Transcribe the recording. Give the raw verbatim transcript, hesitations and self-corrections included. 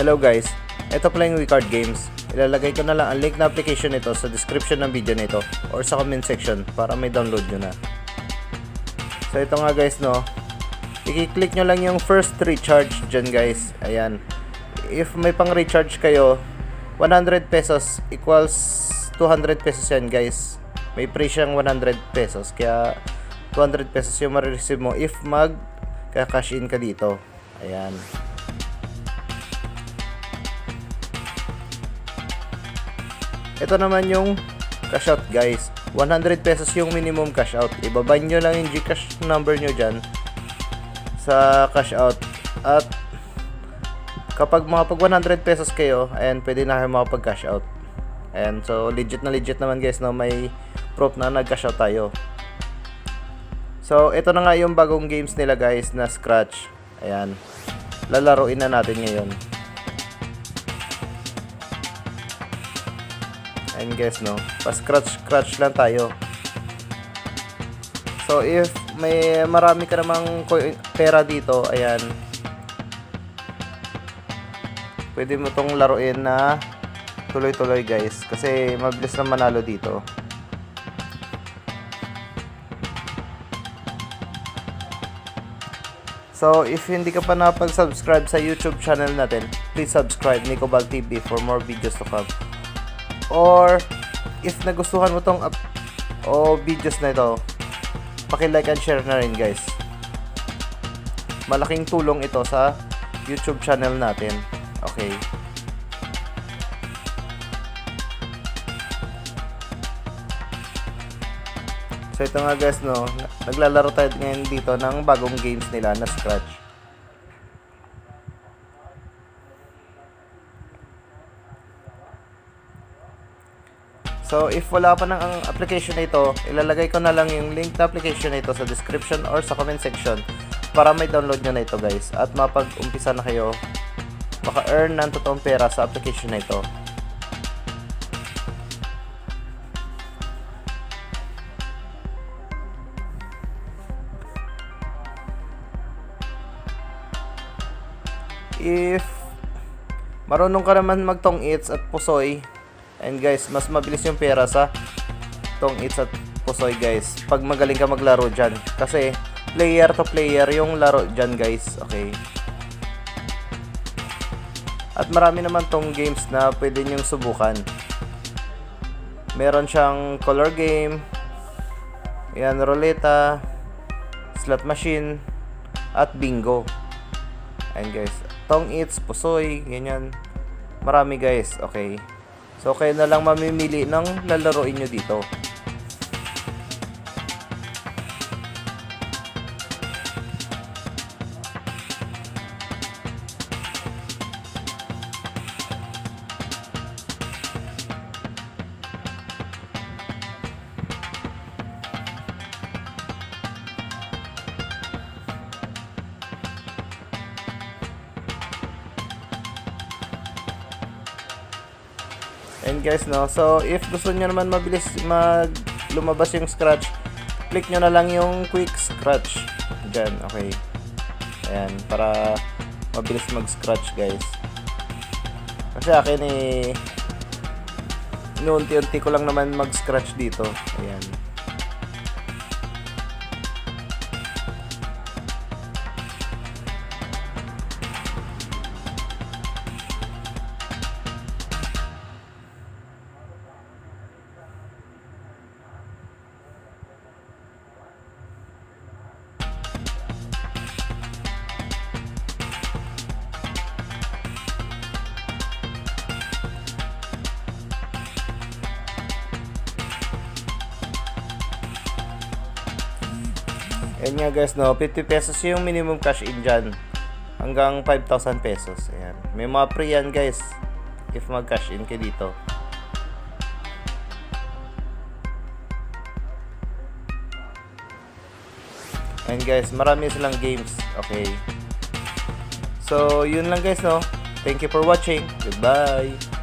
Hello guys, ito pala yung WeCard Games. Ilalagay ko na lang ang link na application nito sa description ng video nito or sa comment section para may download nyo na. So ito nga guys, no, i-click nyo lang yung first recharge dyan guys. Ayan, if may pang recharge kayo, one hundred pesos equals two hundred pesos yan guys. May free siyang one hundred pesos, kaya two hundred pesos yung ma-receive mo if mag ka-cash in ka dito. Ayan. Ito naman yung cash out guys. one hundred pesos yung minimum cash out. Ibaban nyo lang yung GCash number nyo dyan sa cash out. At kapag makapag one hundred pesos kayo, ayan, pwede na kayo makapag cash out. Ayan, so legit na legit naman guys, no? May proof na nag-cash out tayo. So ito na nga yung bagong games nila guys na Scratch. Ayan, lalaroin na natin ngayon. Ayan guys, no, pa-scratch-scratch lang tayo. So if may marami ka namang pera dito, ayan, pwede mo tong laruin na tuloy-tuloy guys, kasi mabilis na manalo dito. So if hindi ka pa napag-subscribe sa YouTube channel natin, please subscribe Nicobal T V for more videos to come. Or if nagustuhan mo tong o videos na ito, paki-like and share na rin guys. Malaking tulong ito sa YouTube channel natin. Okay. So ito nga guys, no, naglalaro tayo ngayon dito ng bagong games nila na Scratch. So if wala pa ng ang application na ito, ilalagay ko na lang yung link na application na ito sa description or sa comment section para may download nyo na ito guys, at mapag-umpisa na kayo maka-earn ng totoong pera sa application na ito. If marunong ka naman mag-tong eats at pusoy, and guys, mas mabilis yung pera sa tong eats at pusoy guys pag magaling ka maglaro dyan, kasi player to player yung laro dyan guys. Okay. At marami naman tong games na pwede nyong subukan. Meron siyang color game, yan, ruleta, slot machine, at bingo. And guys, tong eats, pusoy, ganyan, marami guys. Okay. So kayo na lang mamimili ng lalaroin nyo dito. And guys, no, so if gusto nyo naman mabilis mag lumabas yung Scratch, click nyo na lang yung quick scratch dyan. Okay. Ayan, para mabilis mag scratch guys. Kasi akin eh, inuunti-unti ko lang naman mag scratch dito. Ayan. Ayan nga guys, no, fifty pesos yung minimum cash in dyan, hanggang five thousand pesos. Ayan, may mga free yan guys if mag cash in kayo dito. And guys, marami silang games. Okay, so yun lang guys, no, thank you for watching. Goodbye.